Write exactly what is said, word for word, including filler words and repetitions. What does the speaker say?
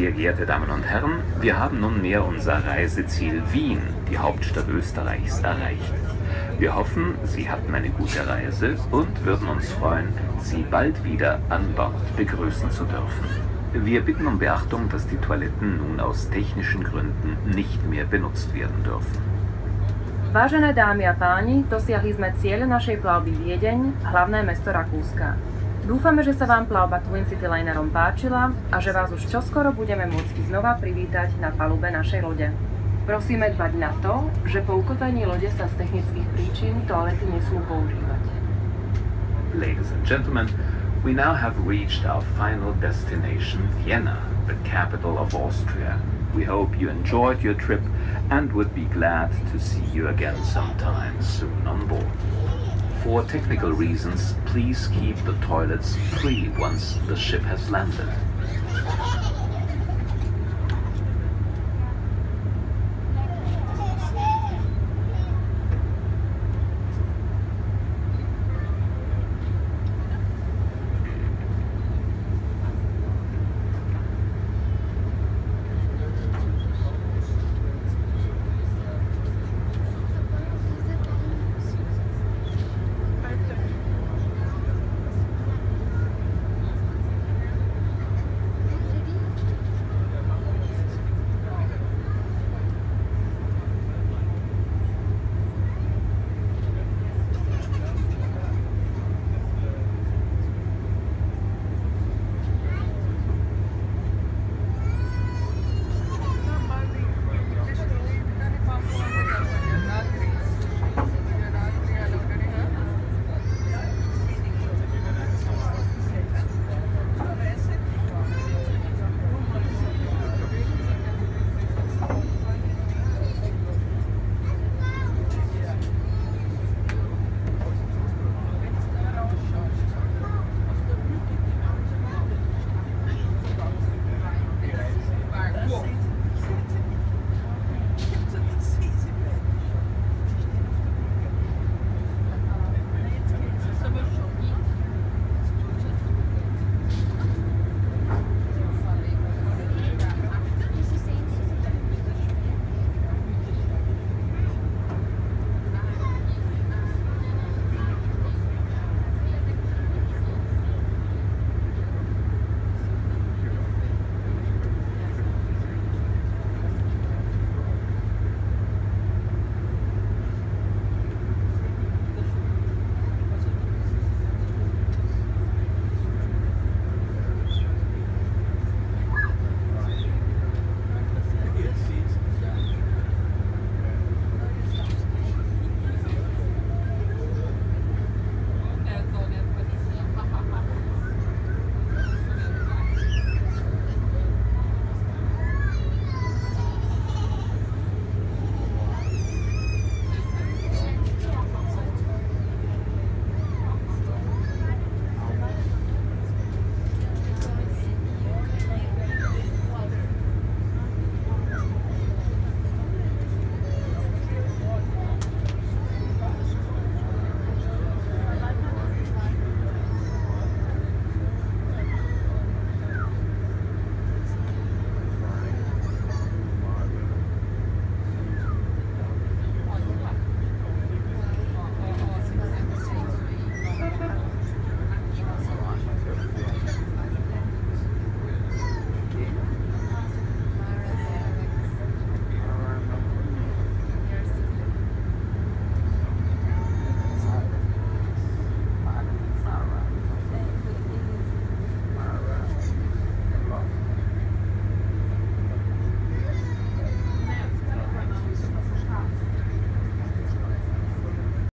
Sehr geehrte Damen und Herren, wir haben nunmehr unser Reiseziel Wien, die Hauptstadt Österreichs, erreicht. Wir hoffen, Sie hatten eine gute Reise und würden uns freuen, Sie bald wieder an Bord begrüßen zu dürfen. Wir bitten um Beachtung, dass die Toiletten nun aus technischen Gründen nicht mehr benutzt werden dürfen. Vážené dámy a páni, dosiahli sme cieľ našej plavby Viedeň, hlavné mesto Rakúska. Dúfame, že sa vám plavba Twin City linerom páčila a že vás už čoskoro budeme môcť znova privítať na palube našej lode. Prosíme dbať na to, že po ukotvení lode sa z technických príčin toalety nesmú používať. Ladies and gentlemen, we now have reached our final destination, Vienna, the capital of Austria. We hope you enjoyed your trip and would be glad to see you again sometime soon on board. For technical reasons, please keep the toilets free once the ship has landed.